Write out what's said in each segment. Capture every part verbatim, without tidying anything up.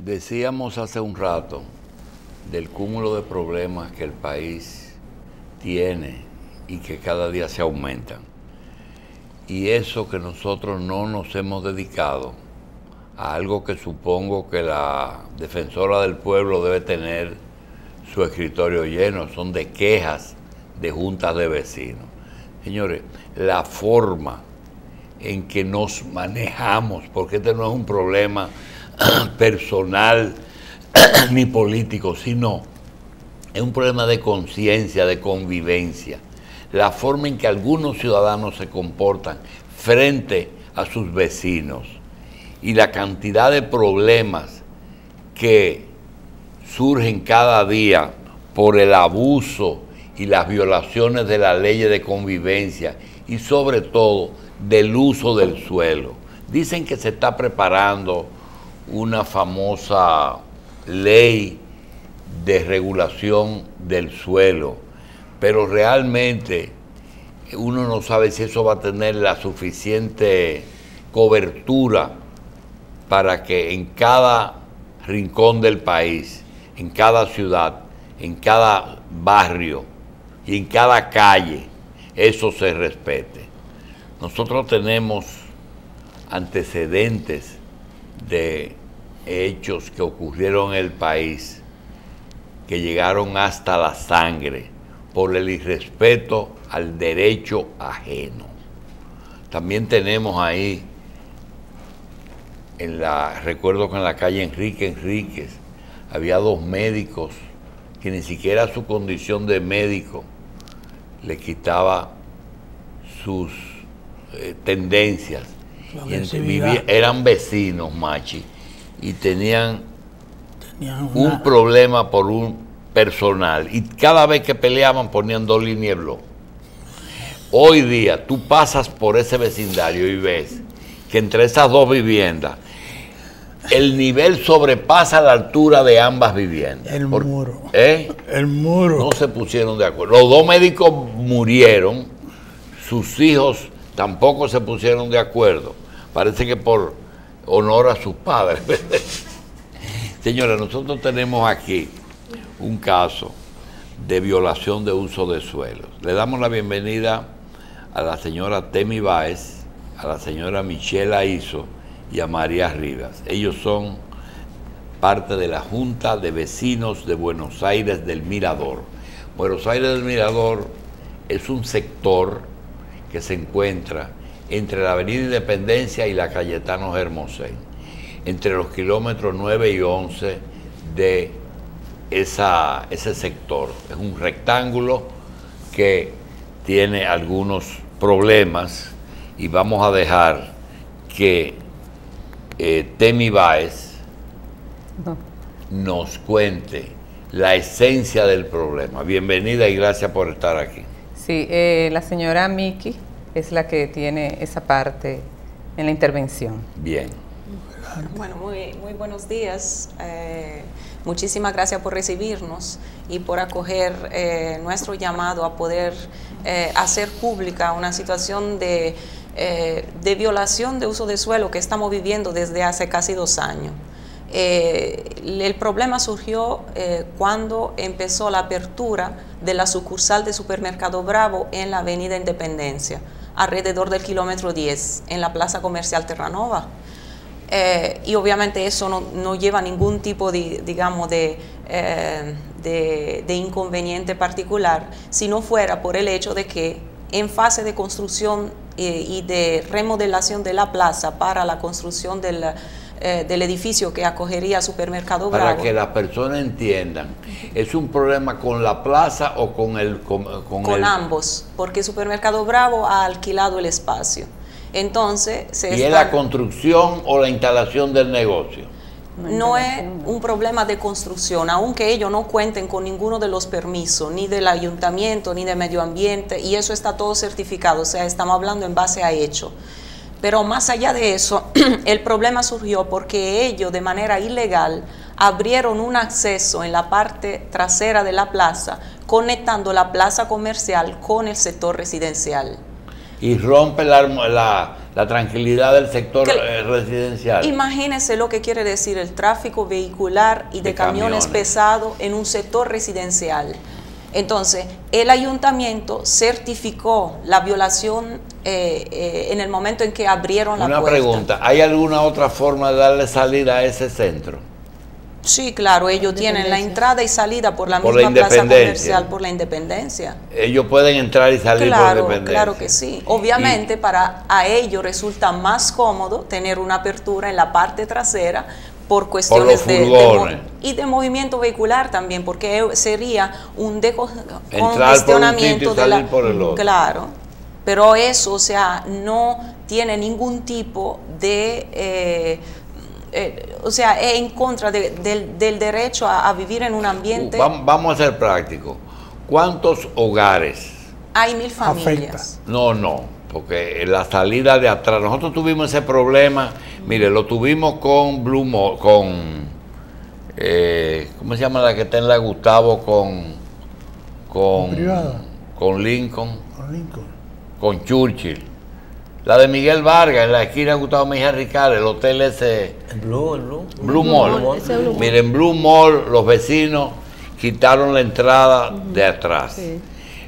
Decíamos hace un rato del cúmulo de problemas que el país tiene y que cada día se aumentan. Y eso que nosotros no nos hemos dedicado a algo que supongo que la defensora del pueblo debe tener su escritorio lleno, son de quejas de juntas de vecinos. Señores, la forma en que nos manejamos, porque este no es un problema personal ni político, sino es un problema de conciencia, de convivencia. La forma en que algunos ciudadanos se comportan frente a sus vecinos y la cantidad de problemas que surgen cada día por el abuso y las violaciones de las leyes de convivencia y sobre todo del uso del suelo. Dicen que se está preparando una famosa ley de regulación del suelo, pero realmente uno no sabe si eso va a tener la suficiente cobertura para que en cada rincón del país, en cada ciudad, en cada barrio y en cada calle, eso se respete. Nosotros tenemos antecedentes de hechos que ocurrieron en el país que llegaron hasta la sangre por el irrespeto al derecho ajeno. También tenemos ahí, en la, recuerdo que en la calle Enrique Enríquez había dos médicos que ni siquiera su condición de médico le quitaba sus eh, tendencias. Y en, vivía, eran vecinos, machi, y tenían, tenían una... un problema por un personal. Y cada vez que peleaban ponían dos líneas de blog. Hoy día tú pasas por ese vecindario y ves que entre esas dos viviendas el nivel sobrepasa la altura de ambas viviendas. El por, muro. ¿eh? El muro. No se pusieron de acuerdo. Los dos médicos murieron, sus hijos tampoco se pusieron de acuerdo. Parece que por honor a sus padres. Señora, nosotros tenemos aquí un caso de violación de uso de suelos. Le damos la bienvenida a la señora Temi Báez, a la señora Michelle Aizo y a María Rivas. Ellos son parte de la Junta de Vecinos de Buenos Aires del Mirador. Buenos Aires del Mirador es un sector que se encuentra entre la Avenida Independencia y la Cayetano Hermosén, entre los kilómetros nueve y once de esa, ese sector. Es un rectángulo que tiene algunos problemas y vamos a dejar que eh, Temi Báez no. nos cuente la esencia del problema. Bienvenida y gracias por estar aquí. Sí, eh, la señora Miki es la que tiene esa parte en la intervención. Bien. Bueno, muy, muy buenos días. Eh, muchísimas gracias por recibirnos y por acoger eh, nuestro llamado a poder eh, hacer pública una situación de, eh, de violación de uso de suelo que estamos viviendo desde hace casi dos años. Eh, el problema surgió eh, cuando empezó la apertura de la sucursal de Supermercado Bravo en la Avenida Independencia, alrededor del kilómetro diez, en la Plaza Comercial Terranova. Eh, y obviamente eso no, no lleva ningún tipo de, digamos, de, eh, de, de inconveniente particular, si no fuera por el hecho de que en fase de construcción eh, y de remodelación de la plaza para la construcción del, eh, del edificio que acogería Supermercado Bravo. Para que las personas entiendan, ¿es un problema con la plaza o con el...? Con, con, con el... ambos, porque Supermercado Bravo ha alquilado el espacio. Entonces, se ¿Y está... es la construcción o la instalación del negocio? No es un problema de construcción, aunque ellos no cuenten con ninguno de los permisos, ni del ayuntamiento, ni de medio ambiente, y eso está todo certificado, o sea, estamos hablando en base a hecho. Pero más allá de eso, el problema surgió porque ellos, de manera ilegal, abrieron un acceso en la parte trasera de la plaza, conectando la plaza comercial con el sector residencial. y rompe la, la, la tranquilidad del sector Que- eh, residencial. Imagínese lo que quiere decir el tráfico vehicular y de, De camiones, camiones. pesados en un sector residencial. Entonces, el ayuntamiento certificó la violación eh, eh, en el momento en que abrieron la Una puerta. pregunta, ¿hay alguna otra forma de darle salida a ese centro? Sí, claro, ellos tienen la Independencia. entrada y salida por la Por la misma plaza Independencia. comercial, por la Independencia. Ellos pueden entrar y salir por Claro, dependencia. claro que sí. Obviamente para a ellos resulta más cómodo tener una apertura en la parte trasera por cuestiones los de, de furgones. mo- y de movimiento vehicular también, porque sería un Entrar por un sitio y descongestionamiento de la salir por el otro. Claro, pero eso, o sea, no tiene ningún tipo de eh, eh, o sea, es en contra de- del, del derecho a, a vivir en un ambiente. Uh, vam- vamos a ser prácticos. ¿Cuántos hogares? Hay mil familias. Afecta. No, no, porque la salida de atrás, nosotros tuvimos ese problema, mire, lo tuvimos con Blue Mall, con, eh, ¿cómo se llama la que está en la Gustavo? Con, con, Privada. con Lincoln, Con Lincoln. con Churchill. La de Miguel Vargas, en la esquina Gustavo Mejía Ricard, el hotel ese, El Blue, el Blue. Blue Mall. ese es Blue Mall. Miren, Blue Mall, los vecinos quitaron la entrada de atrás. Sí.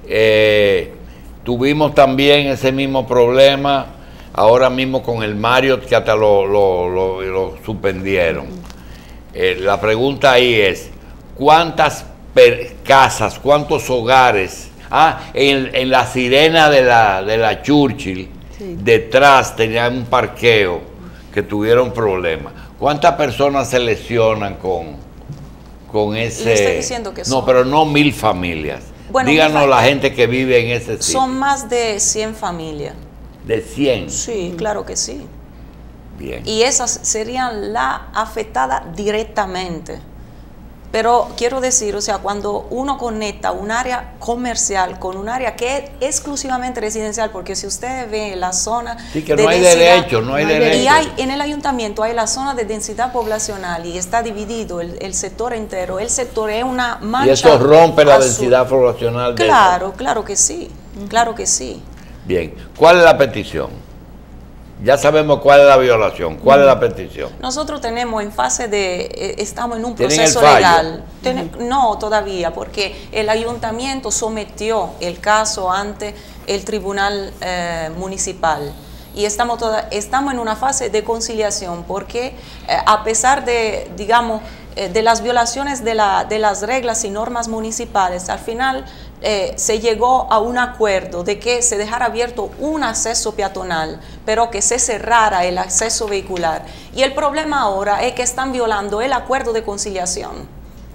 Eh, tuvimos también ese mismo problema ahora mismo con el Marriott, que hasta lo, lo- lo- lo suspendieron. Eh, la pregunta ahí es, ¿cuántas per- casas, cuántos hogares? Ah, en, en la sirena de la, de la Churchill, Sí. detrás tenían un parqueo que tuvieron problemas. ¿Cuántas personas se lesionan con, con ese? Le estoy diciendo que no, son- pero no mil familias. Bueno, Díganos mil la fa- gente que vive en ese sitio. Son más de cien familias. De cien. Sí, claro que sí. Bien. Y esas serían la afectada directamente. Pero quiero decir, o sea, cuando uno conecta un área comercial con un área que es exclusivamente residencial, porque si ustedes ven la zona Sí, que de no hay densidad- derecho, no hay no hay derecho. Y hay en el ayuntamiento hay la zona de densidad poblacional y está dividido el, el sector entero. El sector es una mancha. Y eso rompe la azul. densidad poblacional de Claro, claro que sí, claro que sí. eso. Bien. ¿Cuál es la petición? Ya sabemos cuál es la violación. ¿Cuál es la petición? Nosotros tenemos en fase de, eh, estamos en un ¿Tienen proceso el fallo? legal. Ten- No, todavía, porque el ayuntamiento sometió el caso ante el tribunal eh, municipal. Y estamos, toda, estamos en una fase de conciliación, porque eh, a pesar de, digamos, eh, de las violaciones de, la, de las reglas y normas municipales, al final eh, se llegó a un acuerdo de que se dejara abierto un acceso peatonal, pero que se cerrara el acceso vehicular. Y el problema ahora es que están violando el acuerdo de conciliación.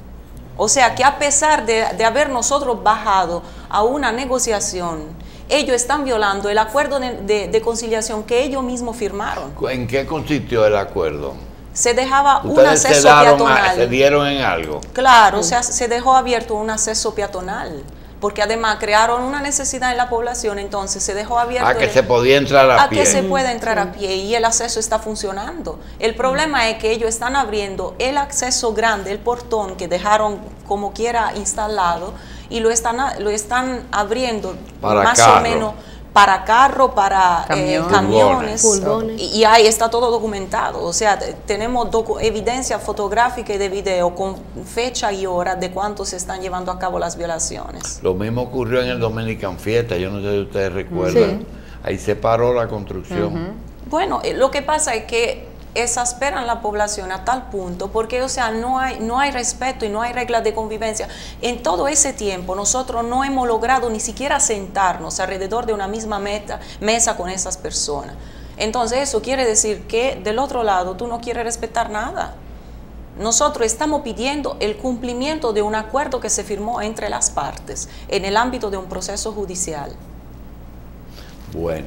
O sea que a pesar de, de haber nosotros bajado a una negociación, ellos están violando el acuerdo de, de- de conciliación que ellos mismos firmaron. ¿En qué consistió el acuerdo? Se dejaba un Ustedes se, acceso daron a- peatonal. se dieron en algo. Claro, o sea, se dejó abierto un acceso peatonal, porque además crearon una necesidad en la población, entonces se dejó abierto A que el- se podía entrar a, a pie. que se pueda entrar a pie y el acceso está funcionando. El problema es que ellos están abriendo el acceso grande, el portón que dejaron como quiera instalado y lo están, a- lo están abriendo Para más carro. o menos para carro, para eh, Camiones. camiones. Furgones. Y, y ahí está todo documentado. O sea, te- tenemos docu- evidencia fotográfica y de video con fecha y hora de cuánto se están llevando a cabo las violaciones. Lo mismo ocurrió en el Dominican Fiesta, yo no sé si ustedes recuerdan. Sí. Ahí se paró la construcción. Bueno, eh, lo que pasa es que exasperan la población a tal punto porque, o sea, no hay, no hay respeto y no hay reglas de convivencia. En todo ese tiempo nosotros no hemos logrado ni siquiera sentarnos alrededor de una misma meta, mesa con esas personas. Entonces eso quiere decir que del otro lado tú no quieres respetar nada. Nosotros estamos pidiendo el cumplimiento de un acuerdo que se firmó entre las partes en el ámbito de un proceso judicial. Bueno,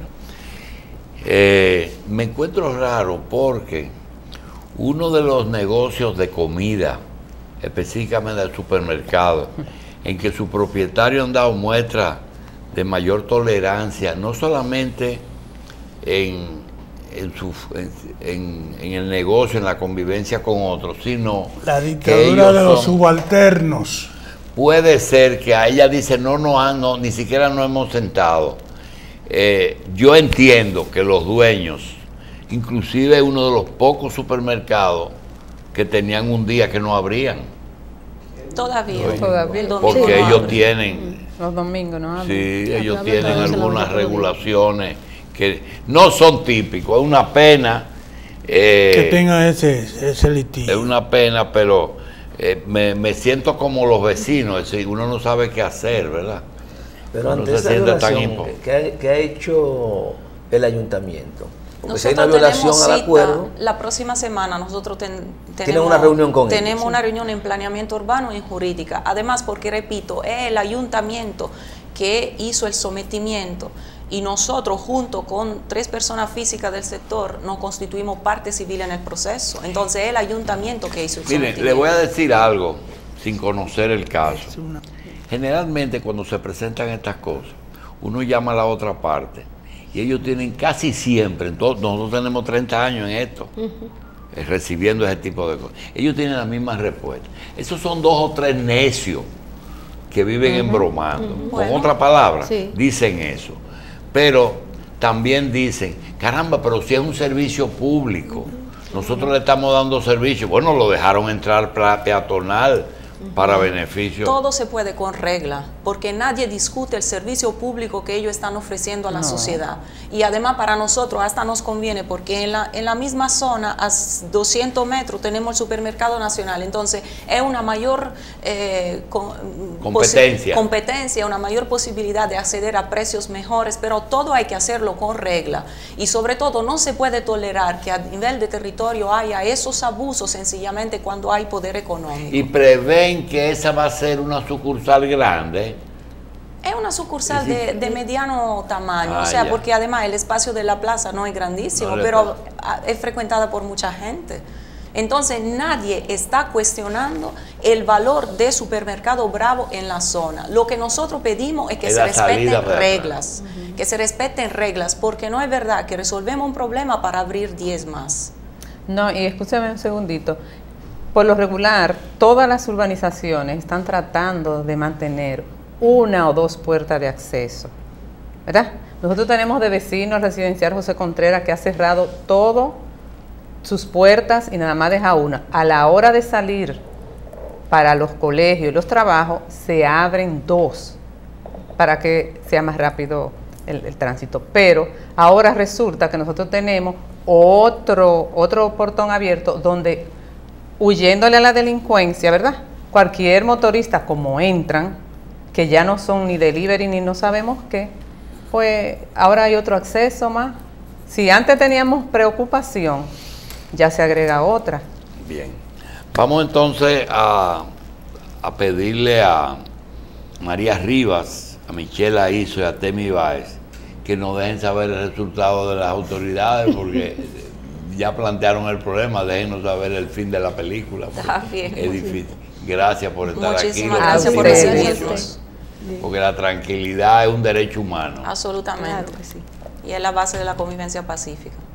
eh, me encuentro raro porque uno de los negocios de comida, específicamente del supermercado, en que su propietario han dado muestra de mayor tolerancia, no solamente en, en, su, en, en- en el negocio, en la convivencia con otros, sino La que dictadura ellos de los son- subalternos. puede ser que a ella dice, no, no, ah, no, ni siquiera nos hemos sentado. eh, yo entiendo que los dueños, inclusive uno de los pocos supermercados que tenían un día que no abrían. Todavía. Oye, Todavía. El domingo porque no ellos abre. tienen, Los domingos, ¿no? sí, ellos Hablando tienen de eso, la algunas única regulaciones que no son típicos. Es una pena. eh, que tenga ese, ese litigio. Es una pena, pero eh, me, me siento como los vecinos, es decir, uno no sabe qué hacer, ¿verdad? Pero Uno ante se esa siente tan violación impo- que, ha, que ha hecho el ayuntamiento, porque si hay Nosotros una violación tenemos al cita, acuerdo, la próxima semana nosotros ten- tenemos Tienen una reunión con ellos, Tenemos sí. una reunión en planeamiento urbano y en jurídica. Además, porque repito, es el ayuntamiento que hizo el sometimiento y nosotros junto con tres personas físicas del sector nos constituimos parte civil en el proceso. Entonces es el ayuntamiento que hizo el Miren, sometimiento. le voy a decir algo sin conocer el caso. Generalmente cuando se presentan estas cosas, uno llama a la otra parte y ellos tienen casi siempre, entonces, nosotros tenemos treinta años en esto, eh, recibiendo ese tipo de cosas. Ellos tienen la misma respuesta. Esos son dos o tres necios que viven embromando. Con Bueno. otra palabra, Sí. dicen eso. Pero también dicen, caramba, pero si es un servicio público, nosotros le estamos dando servicio. Bueno, lo dejaron entrar pra- peatonal para beneficio. Todo se puede con regla, porque nadie discute el servicio público que ellos están ofreciendo a la No. sociedad. Y además para nosotros hasta nos conviene, porque en la, en la misma zona, a doscientos metros, tenemos el supermercado nacional. Entonces es una mayor eh, con- Competencia. posi- competencia, una mayor posibilidad de acceder a precios mejores, pero todo hay que hacerlo con regla. Y sobre todo no se puede tolerar que a nivel de territorio haya esos abusos sencillamente cuando hay poder económico. Y prevén que esa va a ser una sucursal grande. Es una sucursal Sí, sí. de, de mediano tamaño, Ah, o sea, ya. porque además el espacio de la plaza no es grandísimo, No le pero pasa. ah, es frecuentada por mucha gente. Entonces nadie está cuestionando el valor de Supermercado Bravo en la zona. Lo que nosotros pedimos es que Es se la salida respeten para reglas, que se respeten reglas, porque no es verdad que resolvemos un problema para abrir diez más. No, y escúchame un segundito. Por lo regular, todas las urbanizaciones están tratando de mantener una o dos puertas de acceso, ¿verdad? Nosotros tenemos de vecinos residencial José Contreras que ha cerrado todo sus puertas y nada más deja una. A la hora de salir para los colegios y los trabajos, se abren dos para que sea más rápido el, el tránsito. Pero ahora resulta que nosotros tenemos otro, otro portón abierto donde, huyéndole a la delincuencia, ¿verdad? Cualquier motorista, como entran, que ya no son ni delivery ni no sabemos qué, pues ahora hay otro acceso más. Si antes teníamos preocupación, ya se agrega otra. Bien. Vamos entonces a, a pedirle a María Rivas, a Michelle Aizo y a Temi Báez que nos dejen saber el resultado de las autoridades, porque ya plantearon el problema, déjenos saber el fin de la película. Está bien. Es difícil. Gracias por estar Muchísimas aquí. gracias lo por aprecio recibirnos. mucho, porque la tranquilidad es un derecho humano. Absolutamente. Claro que sí. Y es la base de la convivencia pacífica.